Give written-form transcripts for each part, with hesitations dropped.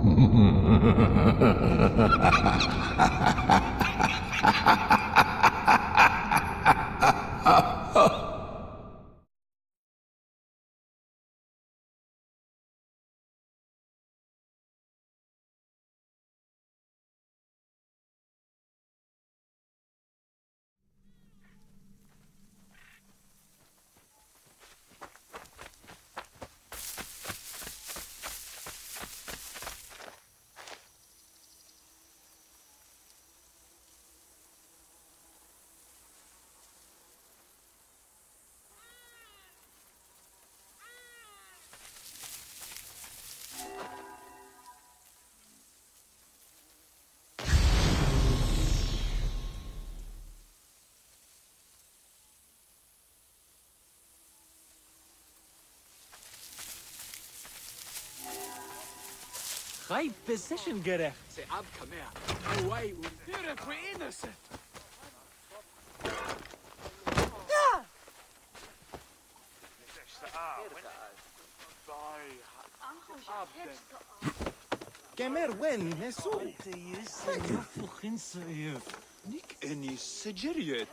High position gerecht. Say, Ab, come here. Away with it. We're innocent. Kemer wen nesu. Fucking safe. Nick any سجريت.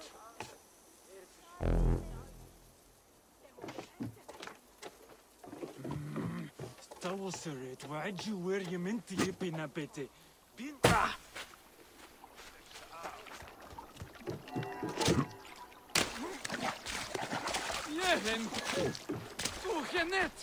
توصلت وعجي وير يمنتي يبينا بيتي. بين يهن. توخنت.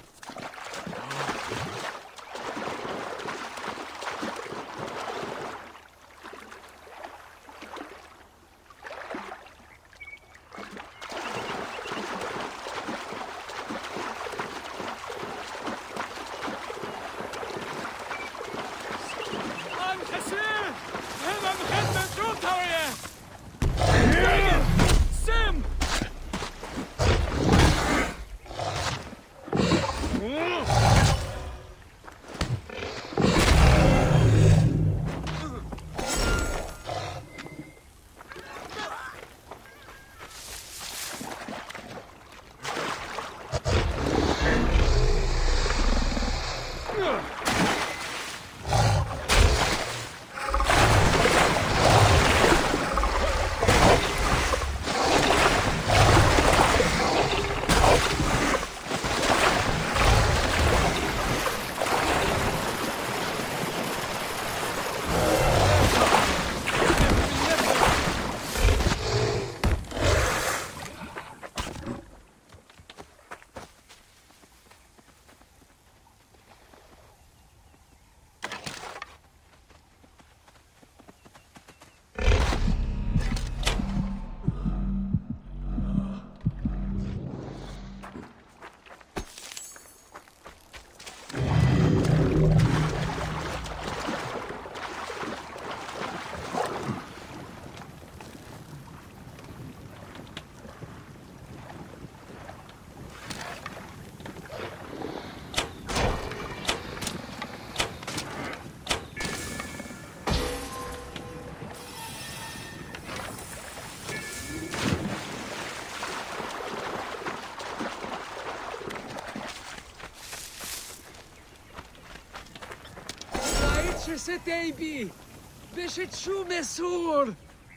ستيبي باش تشو مسور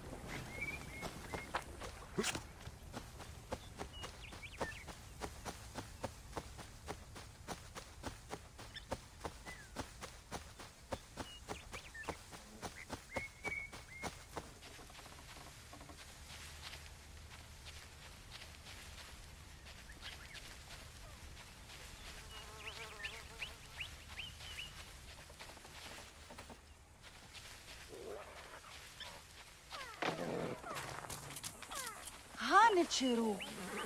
چرو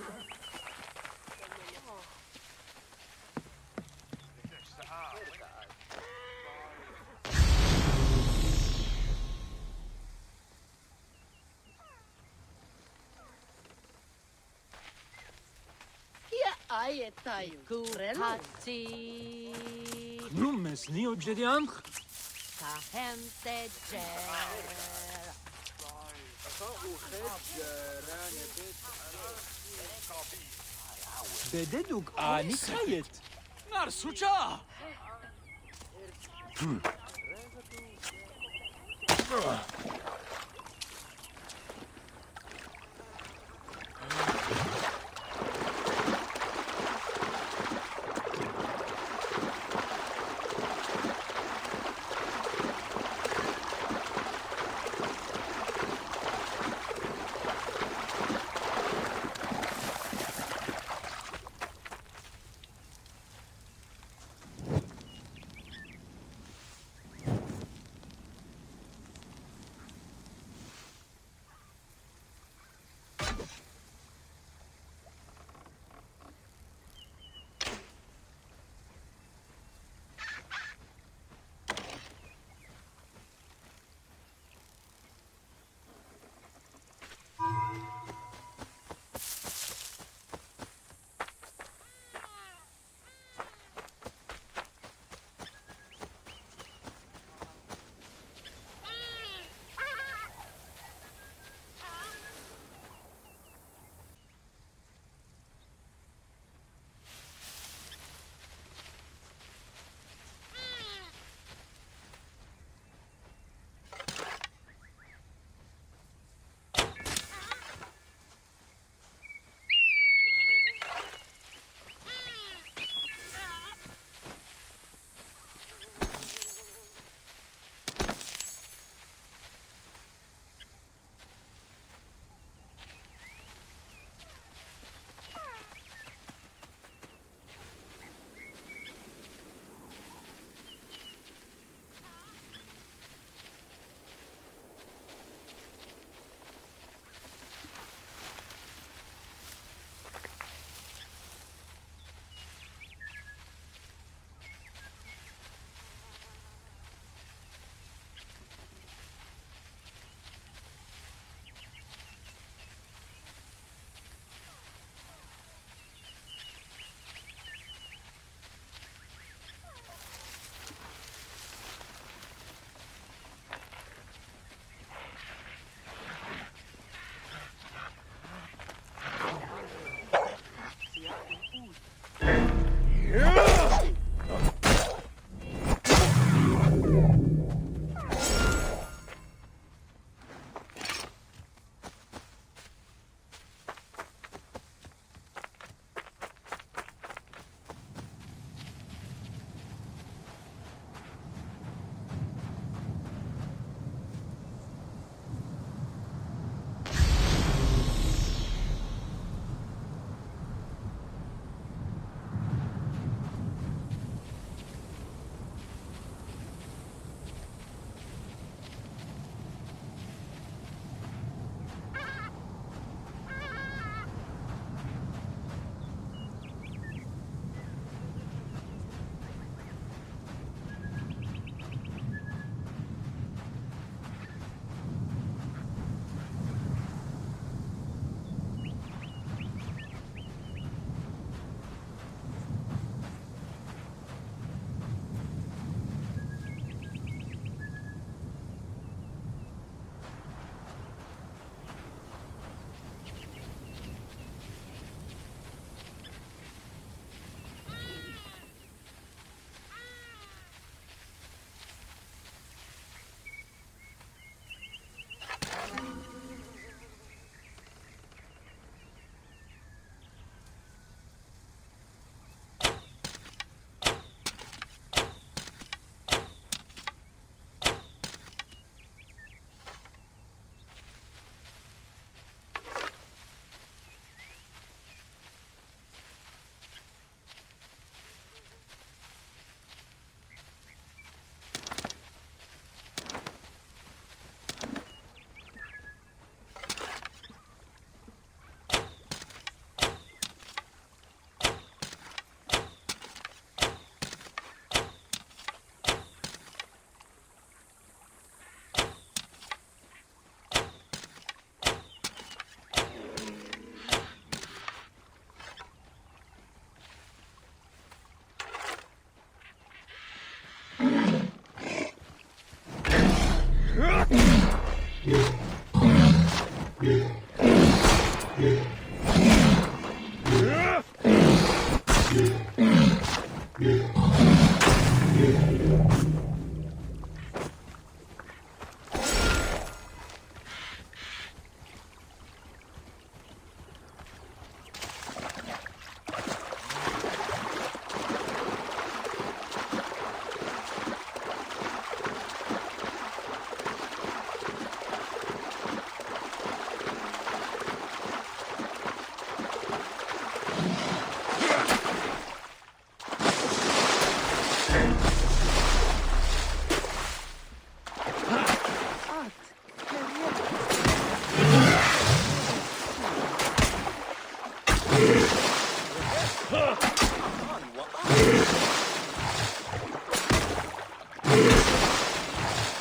آیه تای هاتی نومس نیو جدی آنخ تهم سجر بده دوگ آنی خیت نار سوچا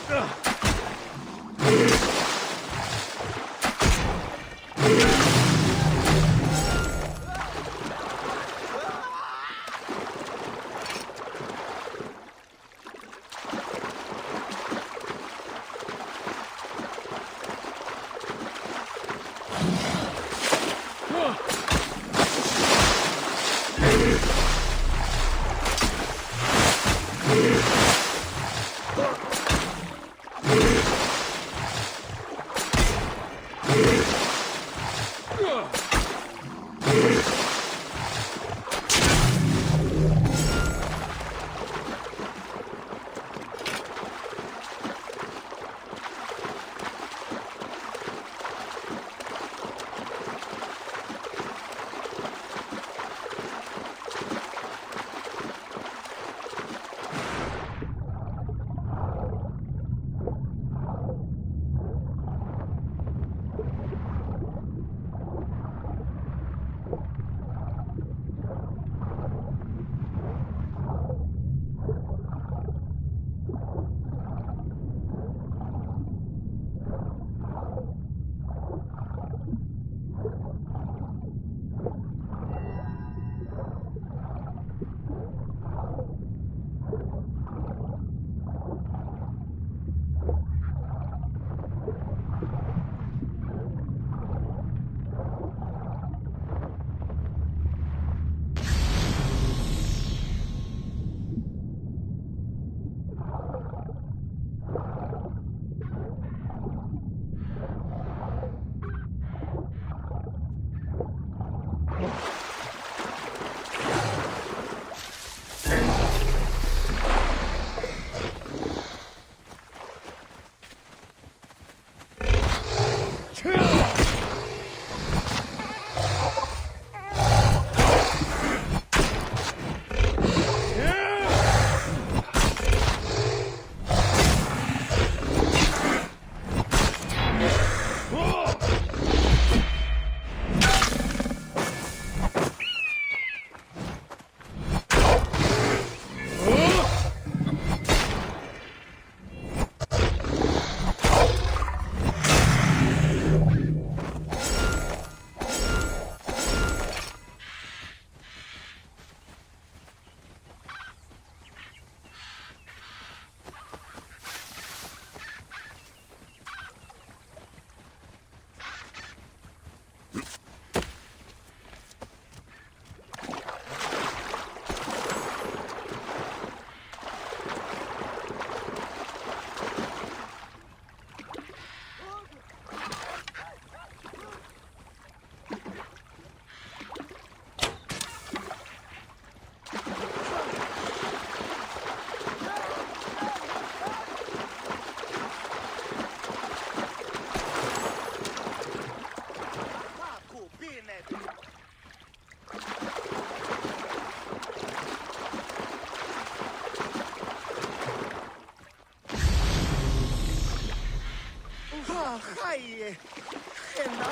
Haie! Henna!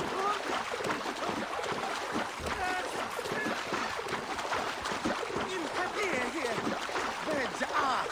Inhadehe! Vedja!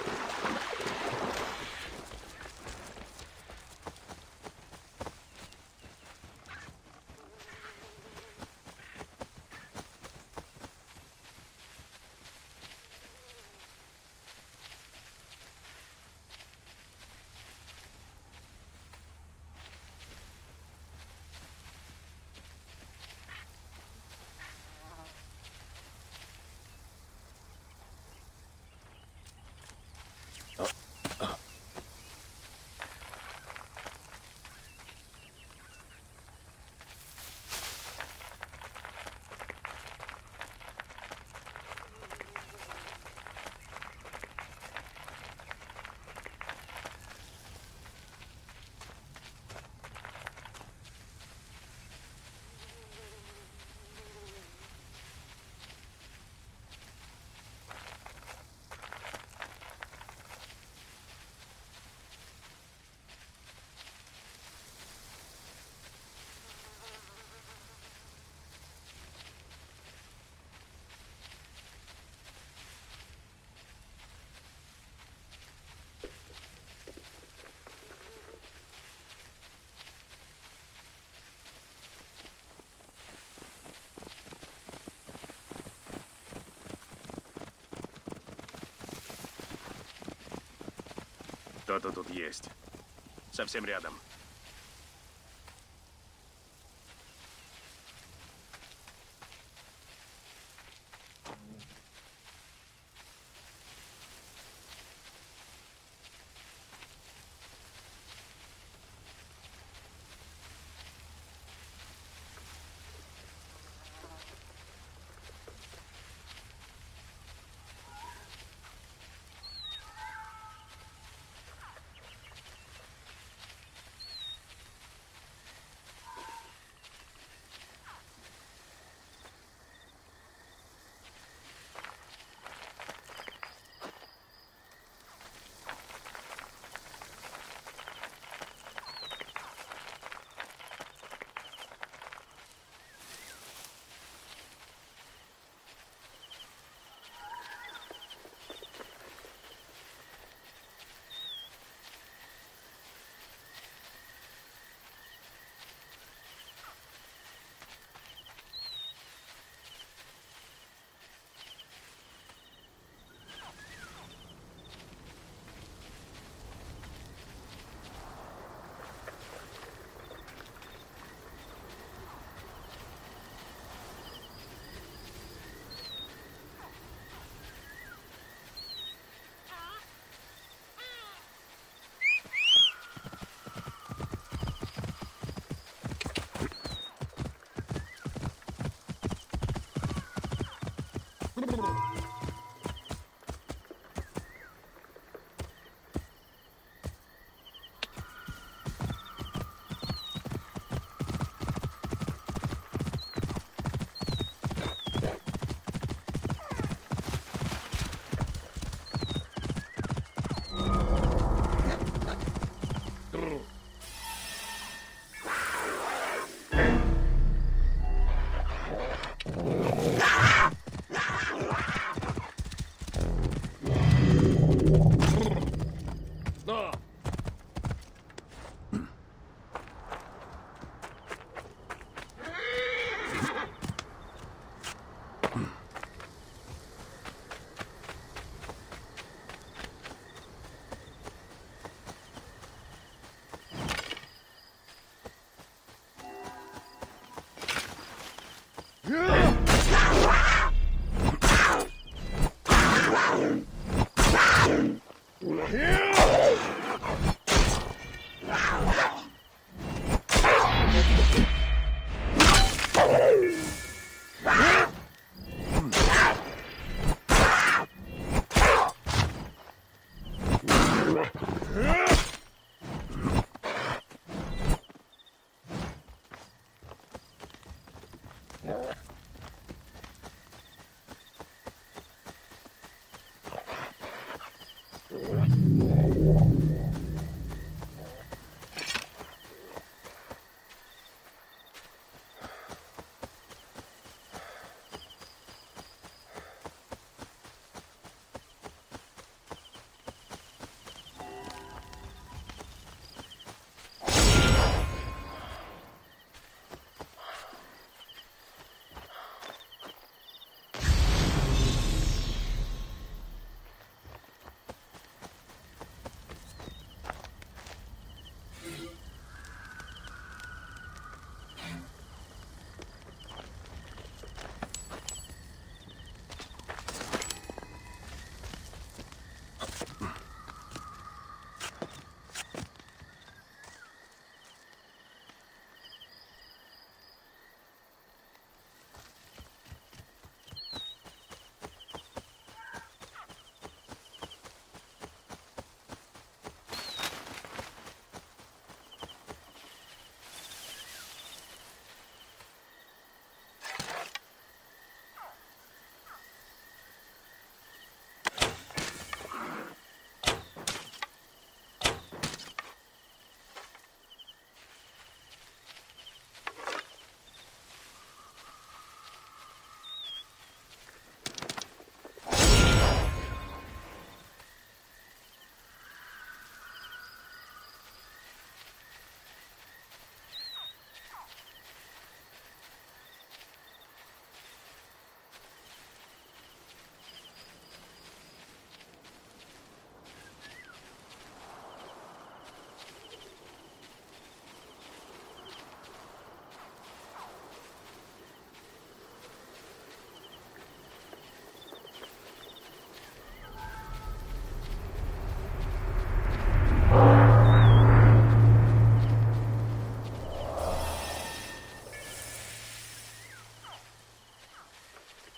Кто-то тут есть. Совсем рядом.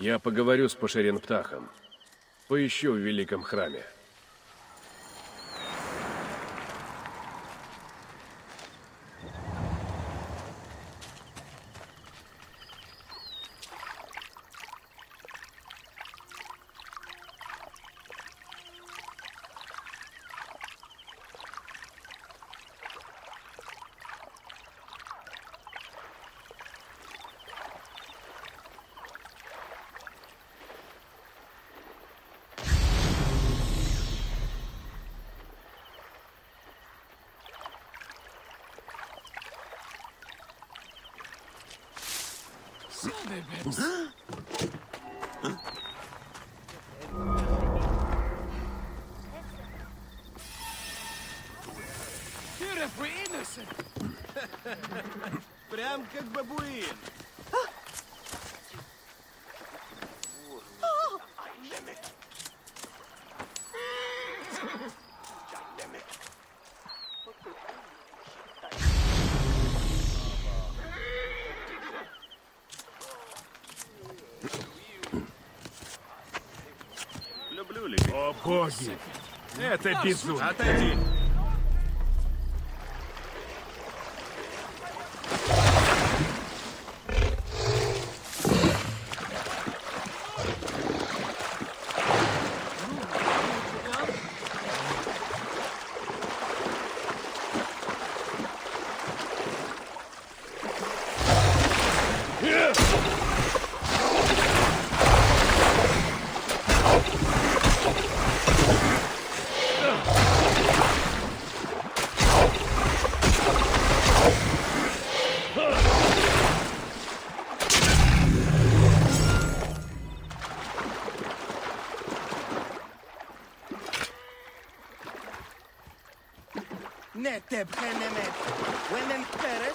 Я поговорю с Пошерен-Птахом. Поищу в Великом Храме. Here if we're innocent. Прям как бабуин. Люблю любить. О боги! Это безумие! Отойди! Nete bhenemet. Wenen peres.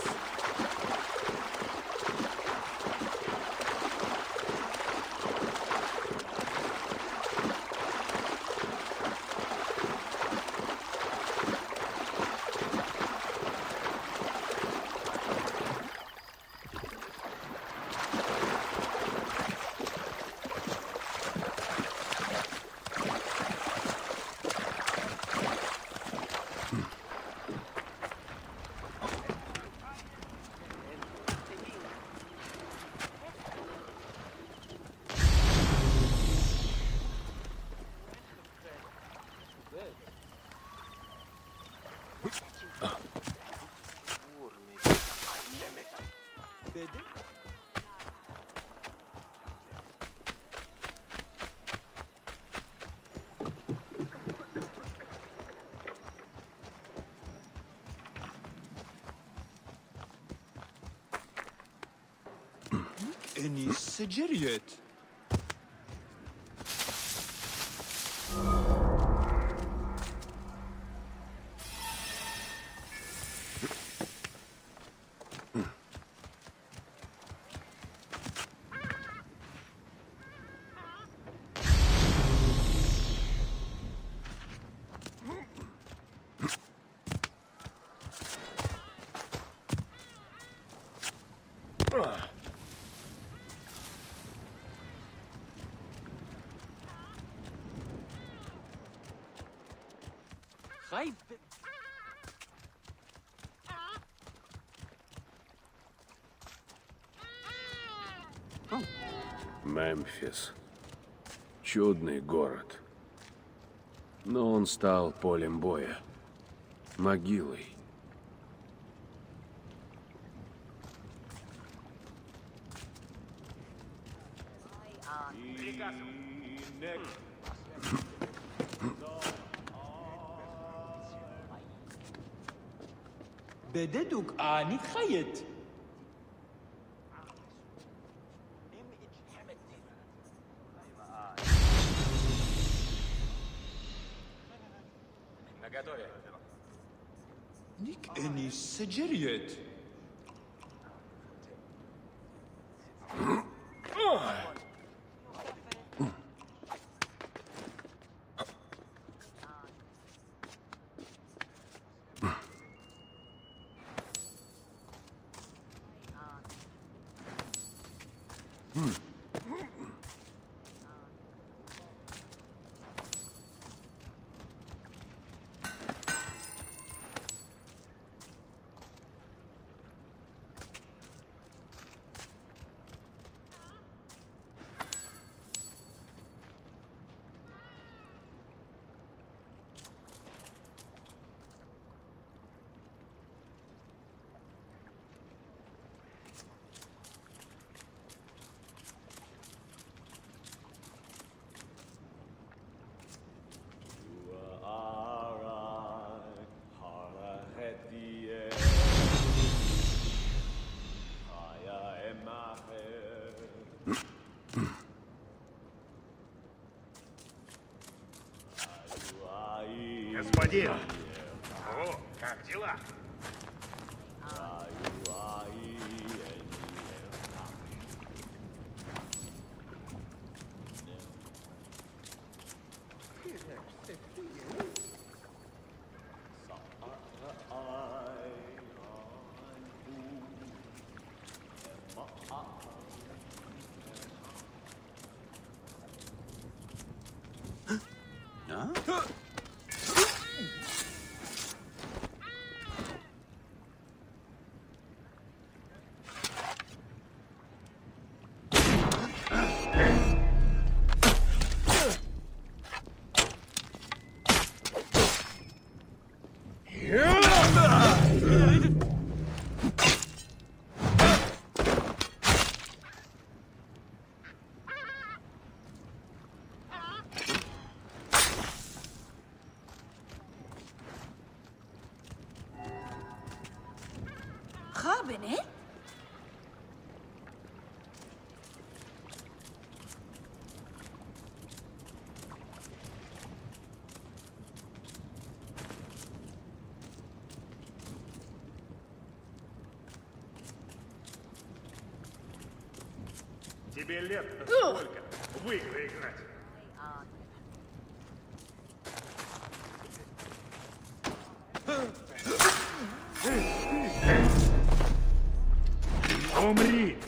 إني سجريت. خايف. Мемфис. Чудный город. Но он стал полем боя. Могилой. بددك آني خيط. نيك إني سجريت. господин! О, как дела? خابنه؟ Тебе лет-то сколько? В игры играть. Умри!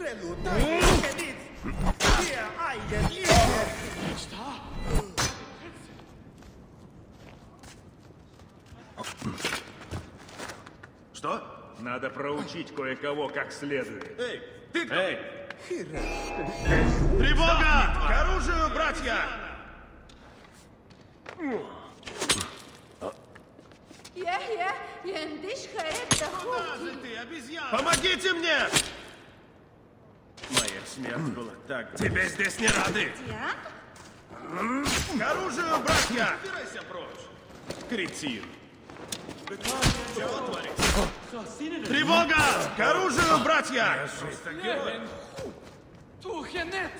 Что? Надо проучить кое-кого как следует. Эй, ты кто? Эй! Тревога! К оружию, братья! يحيى يندش خير Куда же ты, обезьяна? Помогите мне! Моя смерть была так... Тебе здесь не рады! يا К оружию, братья! Убирайся прочь! Кретин! Чего творится? Тревога! К оружию, братья! Тухенет!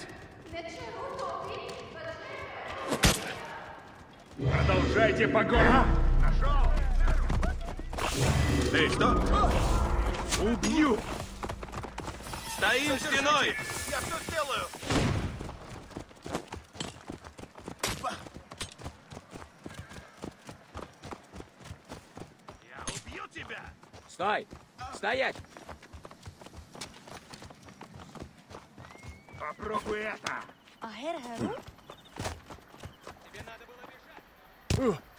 Продолжайте погоню! Нашел! Эй, что? Убью! Стоим стеной! Я все сделаю! Я убью тебя! Стой! Стоять! Попробуй это! أهر هارون Тебе надо было бежать!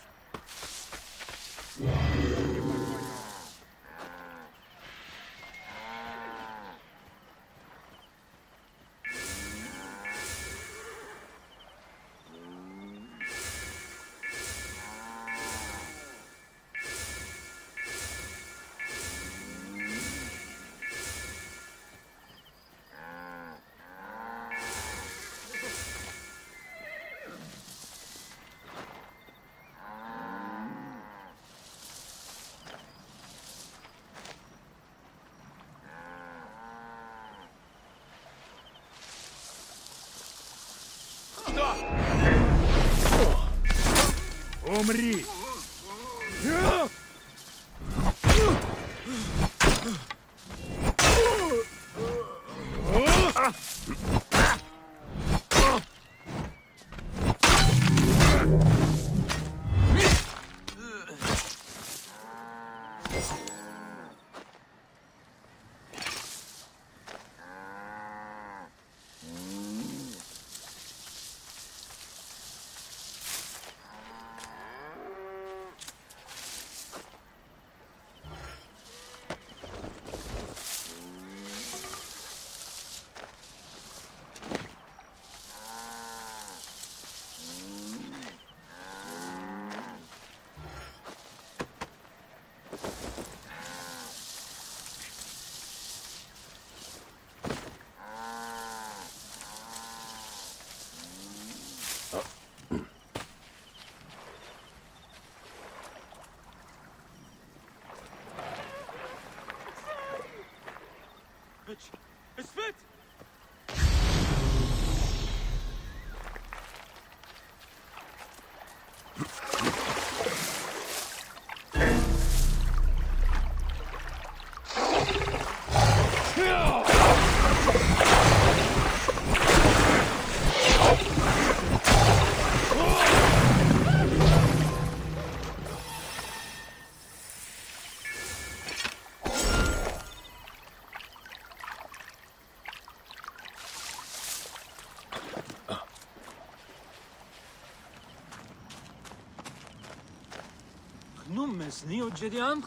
Умри! اثبت! Nummes neo Jedianch.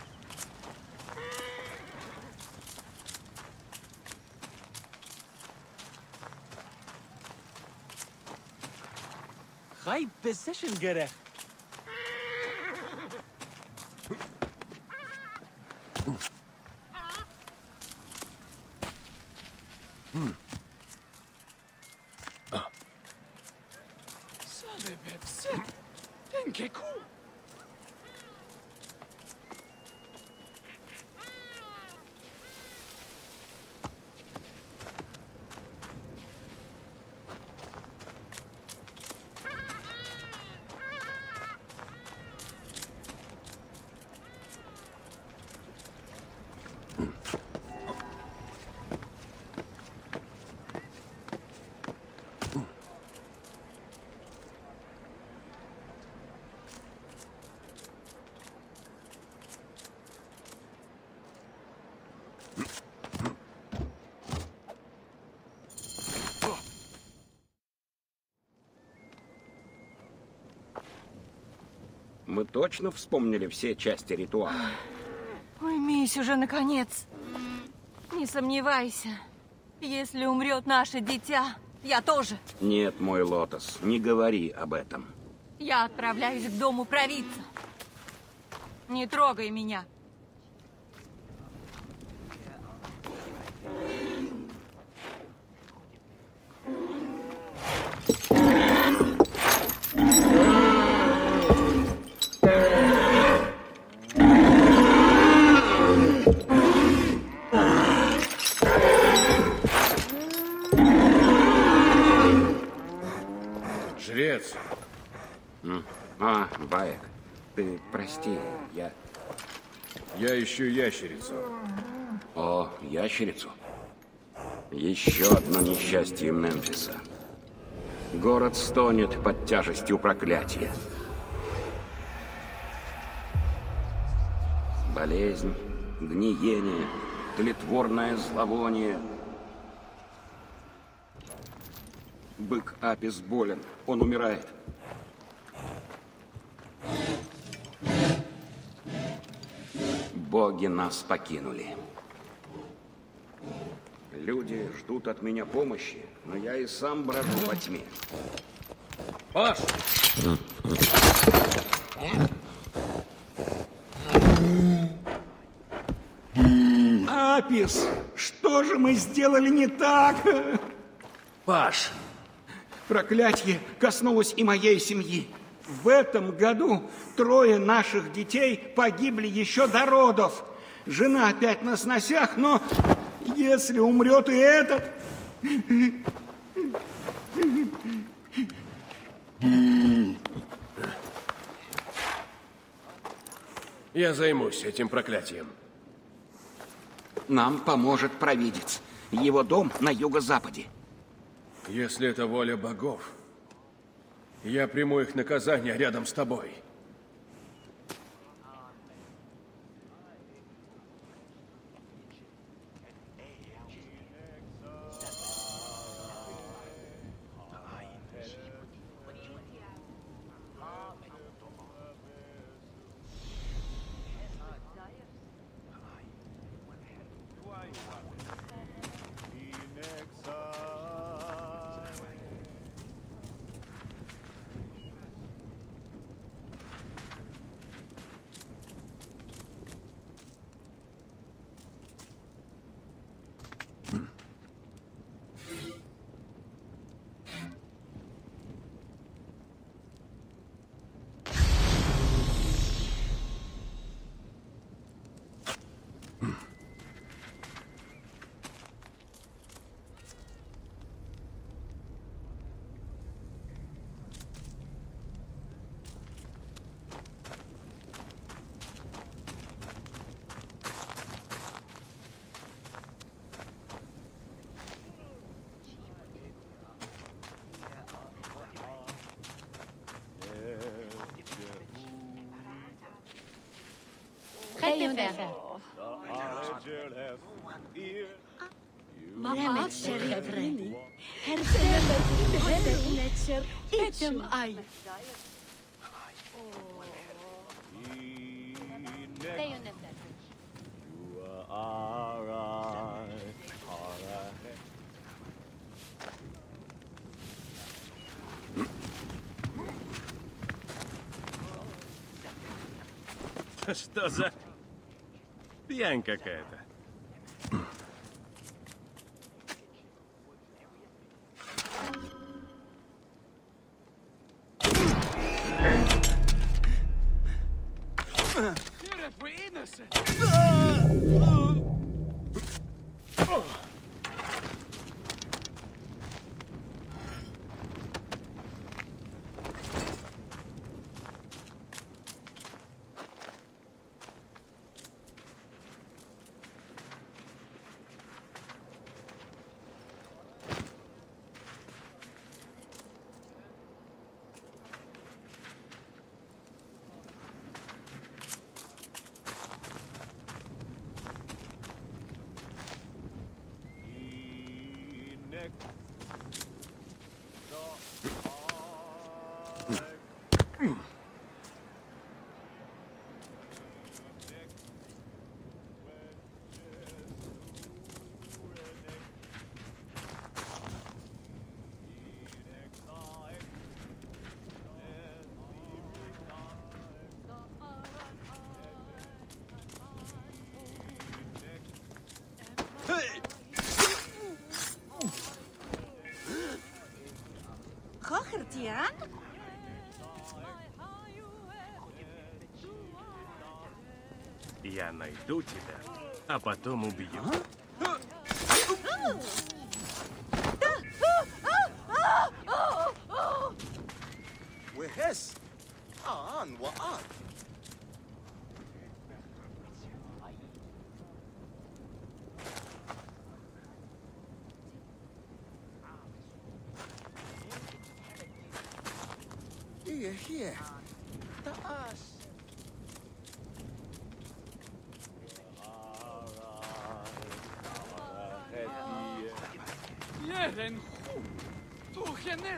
Chai position gerecht. Save Pepsi. Denke cool. Мы точно вспомнили все части ритуала? Уймись уже, наконец. Не сомневайся. Если умрет наше дитя, я тоже. Нет, мой Лотос, не говори об этом. Я отправляюсь к дому провидца. Не трогай меня. Жрец. Баек, ты прости, я ищу ящерицу. О, ящерицу? Еще одно несчастье Мемфиса. Город стонет под тяжестью проклятия. Болезнь, гниение, тлетворное зловоние. Бык Апис болен, он умирает. Боги нас покинули. Люди ждут от меня помощи, но я и сам брожу во тьме. Паш! Апис, что же мы сделали не так? Паш! Проклятие коснулось и моей семьи. В этом году 3 наших детей погибли еще до родов. Жена опять на сносях, но если умрет и этот... Я займусь этим проклятием. Нам поможет провидец. Его дом на юго-западе. Если это воля богов, я приму их наказание рядом с тобой. Что за пьянь какая-то? Here if we're innocent. Хохертиан? Я найду тебя, а потом убью. وهس آن وآن. هي تعاش. Jeren goed. Toch je net.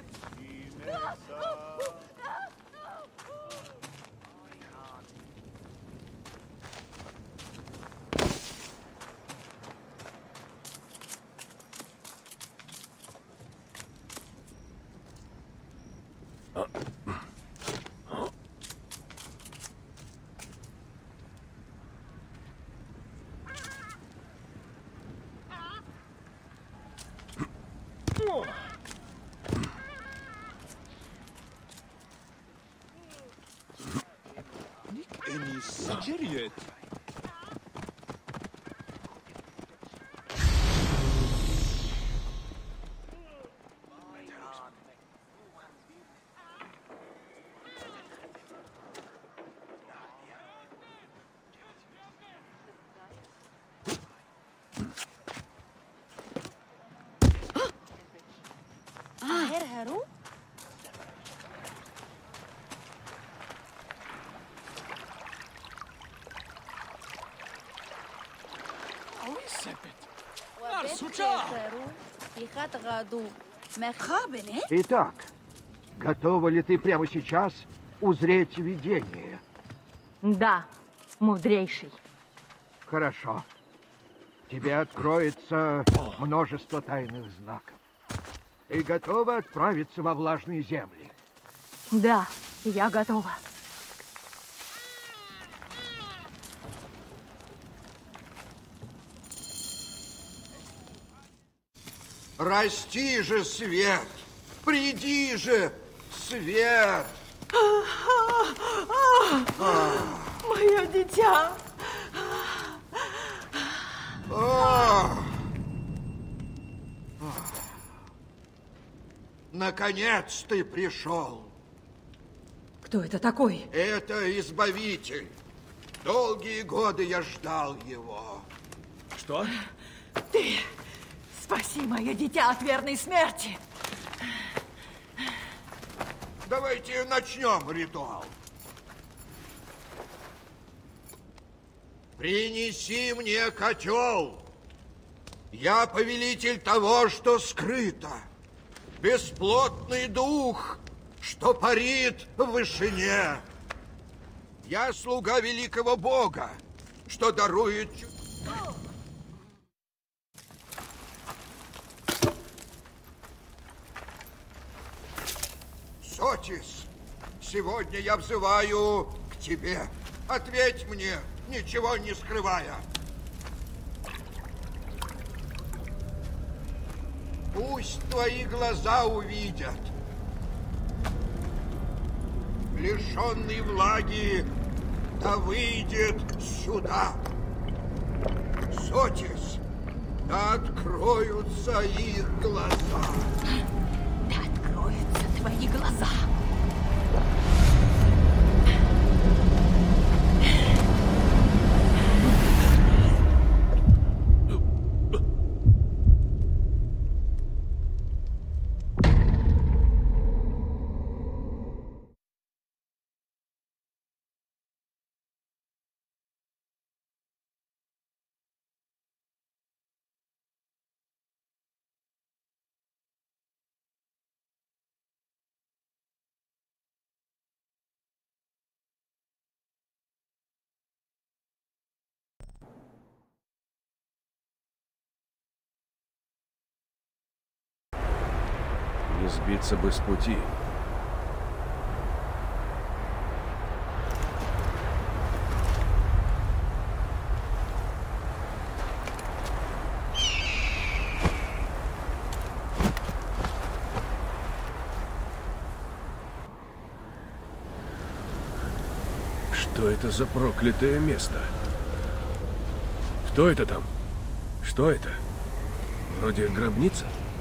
إني سجريت. هرهرو؟ Итак, готова ли ты прямо сейчас узреть видение? Да, мудрейший. Хорошо. Тебе откроется множество тайных знаков. Ты готова отправиться во влажные земли? Да, я готова. Расти же, свет! Приди же, свет! Мое дитя! Наконец ты пришел. Кто это такой? Это Избавитель. Долгие годы я ждал его. Что? Ты спаси мое дитя от верной смерти. Давайте начнем ритуал. Принеси мне котел. Я повелитель того, что скрыто. Бесплотный дух, что парит в вышине. Я слуга великого Бога, что дарует... Сотис, сегодня я взываю к тебе. Ответь мне, ничего не скрывая. Пусть твои глаза увидят. Лишенный влаги, да выйдет сюда. Сотис, да откроются их глаза. Да откроются твои глаза. Не сбиться бы с пути. Что это за проклятое место? Кто это там? Что это? Вроде гробница?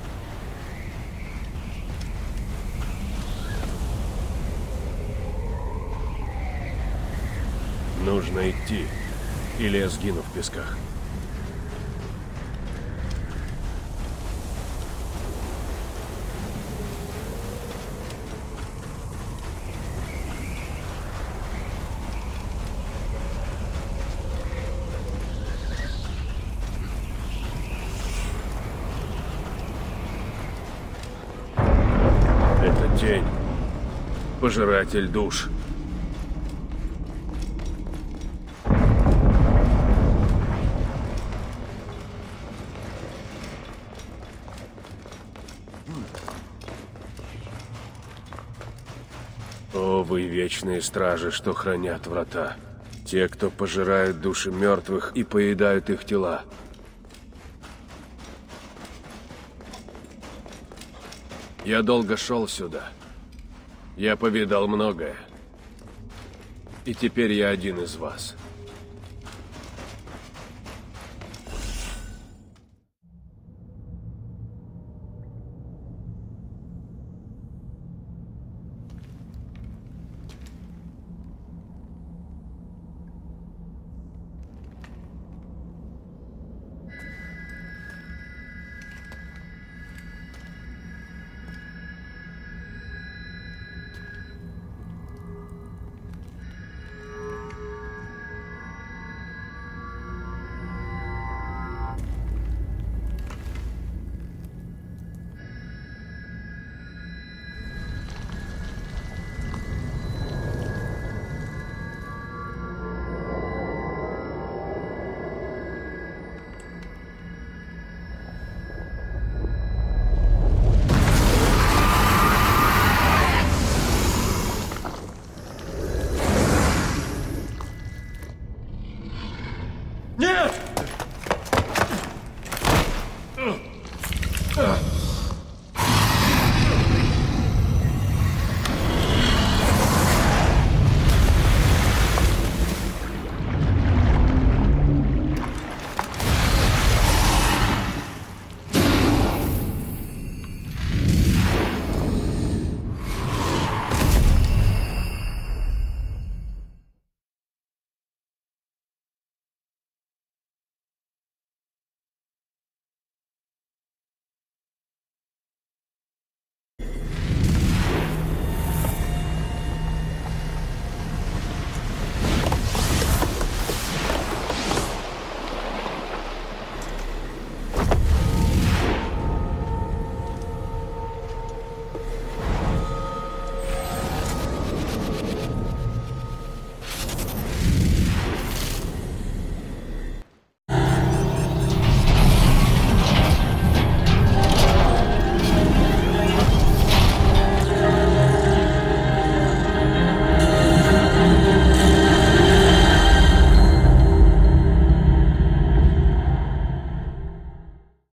Нужно идти, или я сгину в песках. Это тень. Пожиратель душ. О, вы вечные стражи, что хранят врата. Те, кто пожирают души мертвых и поедают их тела. Я долго шел сюда. Я повидал многое. И теперь я один из вас. Нет!